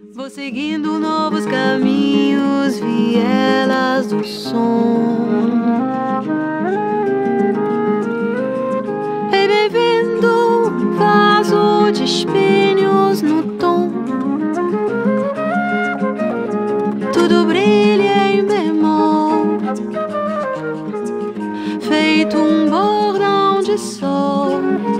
Vou seguindo novos caminhos, vielas do som, rebebendo um vaso de espinhos no tom. Tudo brilha em bemol, feito um bordão de sol.